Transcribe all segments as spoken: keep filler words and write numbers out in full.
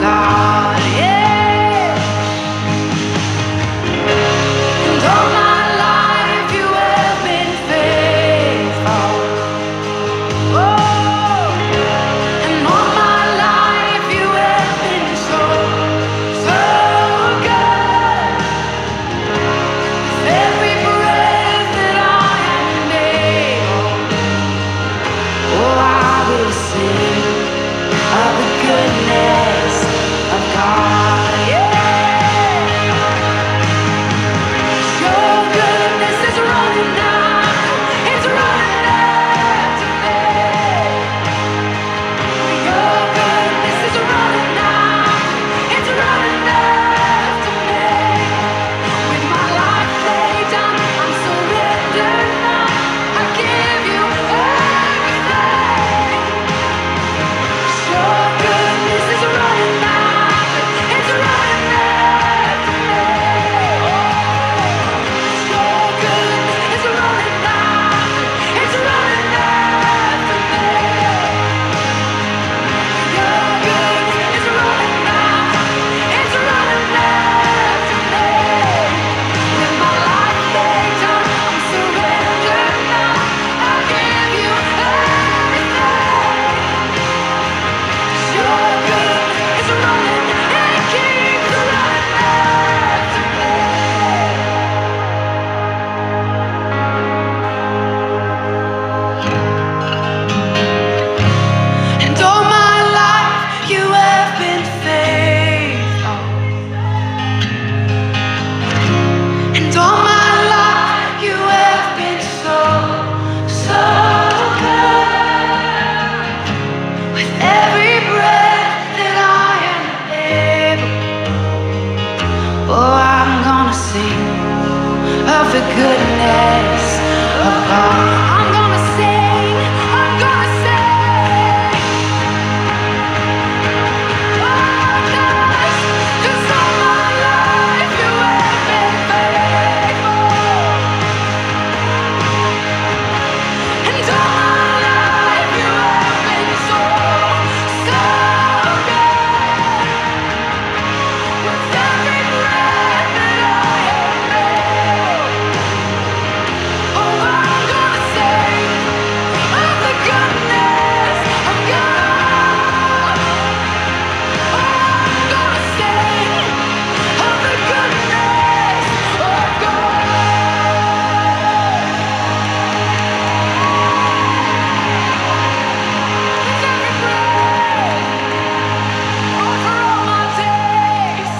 God. Yeah. And all my life you have been faithful. Oh, and all my life you have been so, so good. With every breath that I am able, oh, I will sing of the goodness of God. Yeah. Your goodness is running after, it's running after me. Your goodness is running after, it's running after me. With my life laid down, I'm surrendered now. I give you everything. Your goodness is running after, it's running after me. Your goodness is running after, it's running after me. Your goodness is running after, it's running after me. With my life laid down, I'm surrendered now. I give you everything. Your goodness is running, it keeps running after me. And all my life you have been faithful. And all my life you have been so, so good. With every breath that I am able, oh, I'm gonna sing of the goodness of God. I'm gonna sing, I'm gonna sing. Oh, 'cause 'cause all my life you have been faithful. And all my life you have been so, so good. With every breath that I am able, oh, I'm gonna sing of the goodness of God. Oh, I'm gonna sing of the goodness of God. With every breath, oh, for all my days.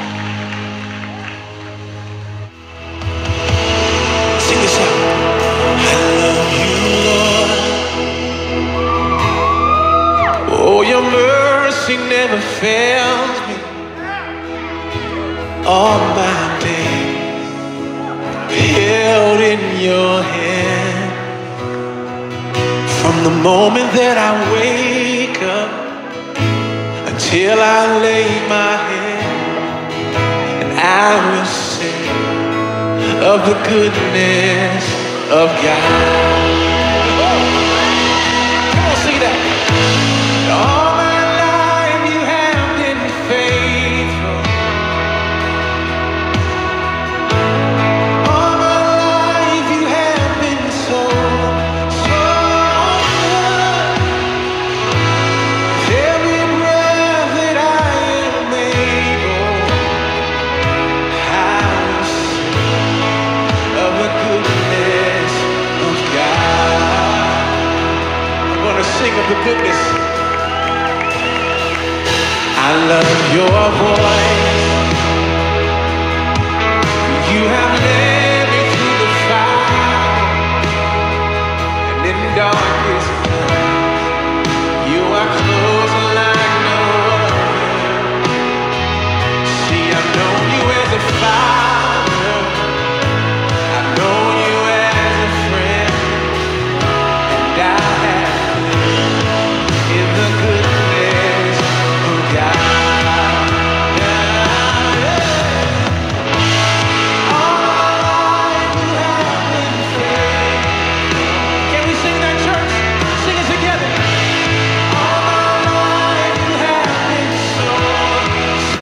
Sing this out. I love you, Lord. Oh, your mercy never fails me. All my days held in your hand. From the moment that I wake up until I lay my head, and I will sing of the goodness of God. Come on, sing that. All my life you have been faithful. All my life you have been so, so good. With every breath that I am able, I will sing of the goodness of God. I'm gonna sing of the goodness. I love your voice. You have